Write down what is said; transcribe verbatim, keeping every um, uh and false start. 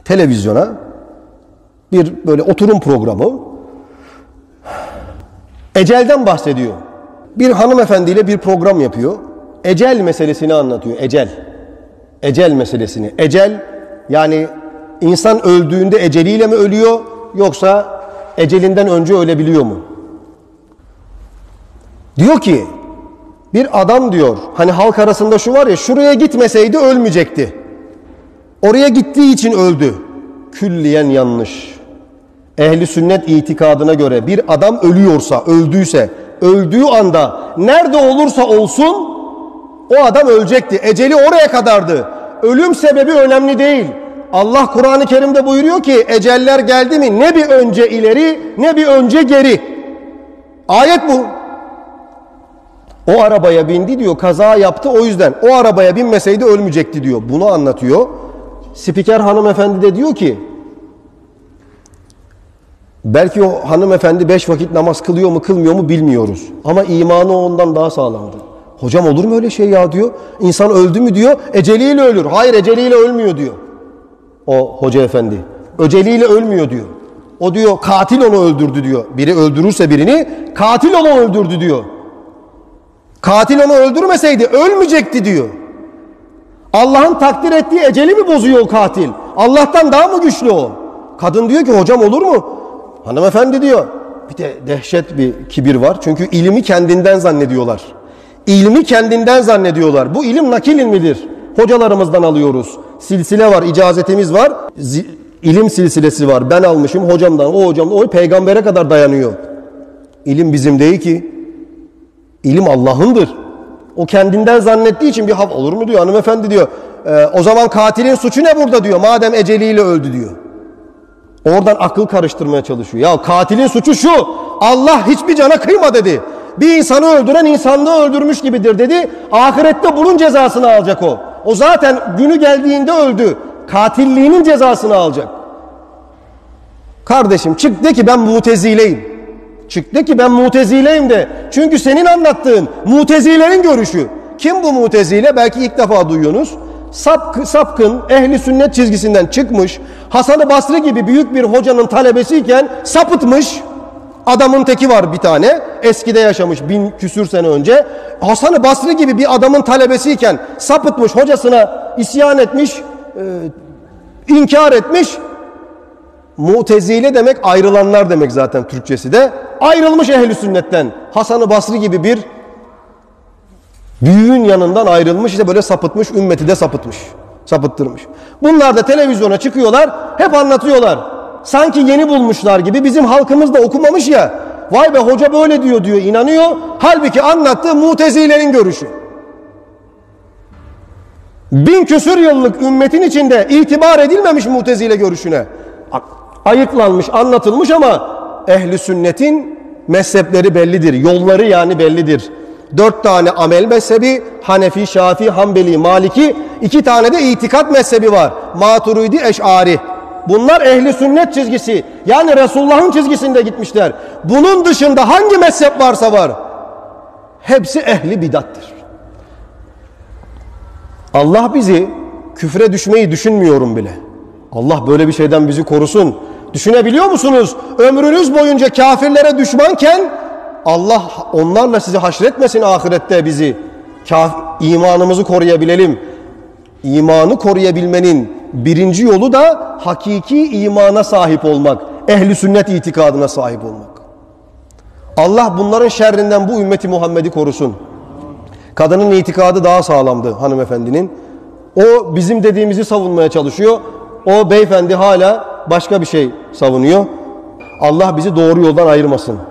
televizyona bir böyle oturum programı ecelden bahsediyor. Bir hanımefendiyle bir program yapıyor. Ecel meselesini anlatıyor. Ecel. Ecel meselesini. Ecel yani insan öldüğünde eceliyle mi ölüyor yoksa ecelinden önce ölebiliyor mu? Diyor ki bir adam diyor hani halk arasında şu var ya şuraya gitmeseydi ölmeyecekti. Oraya gittiği için öldü. Külliyen yanlış. Ehli sünnet itikadına göre bir adam ölüyorsa, öldüyse, öldüğü anda nerede olursa olsun o adam ölecekti. Eceli oraya kadardı. Ölüm sebebi önemli değil. Allah Kur'an-ı Kerim'de buyuruyor ki eceller geldi mi ne bir önce ileri ne bir önce geri. Ayet bu. O arabaya bindi diyor, kaza yaptı o yüzden. O arabaya binmeseydi ölmeyecekti diyor. Bunu anlatıyor. Spiker hanımefendi de diyor ki belki o hanımefendi beş vakit namaz kılıyor mu kılmıyor mu bilmiyoruz. Ama imanı ondan daha sağlamdı. Hocam olur mu öyle şey ya diyor. İnsan öldü mü diyor eceliyle ölür. Hayır eceliyle ölmüyor diyor. O hoca efendi. Eceliyle ölmüyor diyor. O diyor katil onu öldürdü diyor. Biri öldürürse birini katil onu öldürdü diyor. Katil onu öldürmeseydi ölmeyecekti diyor. Allah'ın takdir ettiği eceli mi bozuyor o katil? Allah'tan daha mı güçlü o? Kadın diyor ki hocam olur mu? Hanımefendi diyor. Bir de dehşet bir kibir var. Çünkü ilmi kendinden zannediyorlar. İlmi kendinden zannediyorlar. Bu ilim nakil ilmidir. Hocalarımızdan alıyoruz. Silsile var, icazetimiz var. Z- ilim silsilesi var. Ben almışım hocamdan, o hocamdan, o peygambere kadar dayanıyor. İlim bizim değil ki. İlim Allah'ındır. O kendinden zannettiği için bir haf olur mu diyor hanımefendi diyor. E, o zaman katilin suçu ne burada diyor. Madem eceliyle öldü diyor. Oradan akıl karıştırmaya çalışıyor. Ya katilin suçu şu. Allah hiçbir cana kıyma dedi. Bir insanı öldüren insanlığı öldürmüş gibidir dedi. Ahirette bunun cezasını alacak o. O zaten günü geldiğinde öldü. Katilliğinin cezasını alacak. Kardeşim çık de ki ben mutezileyim. Çık de ki ben mutezileyim de. Çünkü senin anlattığın mutezilerin görüşü. Kim bu mutezile? Belki ilk defa duyuyorsunuz. Sapk, sapkın, ehli sünnet çizgisinden çıkmış. Hasan-ı Basri gibi büyük bir hocanın talebesiyken sapıtmış. Adamın teki var bir tane. Eskide yaşamış bin küsür sene önce. Hasan-ı Basri gibi bir adamın talebesiyken sapıtmış, hocasına isyan etmiş, e, inkar etmiş. Mutezile demek ayrılanlar demek zaten Türkçesi de. Ayrılmış ehli sünnetten. Hasan-ı Basri gibi bir büyüğün yanından ayrılmış, işte böyle sapıtmış, ümmeti de sapıtmış. Sapıttırmış. Bunlar da televizyona çıkıyorlar, hep anlatıyorlar. Sanki yeni bulmuşlar gibi, bizim halkımız da okumamış ya. Vay be hoca böyle diyor diyor, inanıyor. Halbuki anlattığı mutezilerin görüşü. Bin küsür yıllık ümmetin içinde itibar edilmemiş mutezile görüşüne. Ayıklanmış, anlatılmış ama ehli sünnetin mezhepleri bellidir. Yolları yani bellidir. Dört tane amel mezhebi, Hanefi, Şafii, Hanbeli, Maliki, iki tane de itikat mezhebi var. Maturidi, Eş'ari. Bunlar ehli sünnet çizgisi. Yani Resulullah'ın çizgisinde gitmişler. Bunun dışında hangi mezhep varsa var. Hepsi ehli bidattır. Allah bizi küfre düşmeyi düşünmüyorum bile. Allah böyle bir şeyden bizi korusun. Düşünebiliyor musunuz? Ömrünüz boyunca kafirlere düşmanken Allah onlarla sizi haşretmesin ahirette bizi. Kaf imanımızı koruyabilelim. İmanı koruyabilmenin birinci yolu da hakiki imana sahip olmak. Ehli sünnet itikadına sahip olmak. Allah bunların şerrinden bu ümmeti Muhammed'i korusun. Kadının itikadı daha sağlamdı hanımefendinin. O bizim dediğimizi savunmaya çalışıyor. O beyefendi hala başka bir şey savunuyor. Allah bizi doğru yoldan ayırmasın.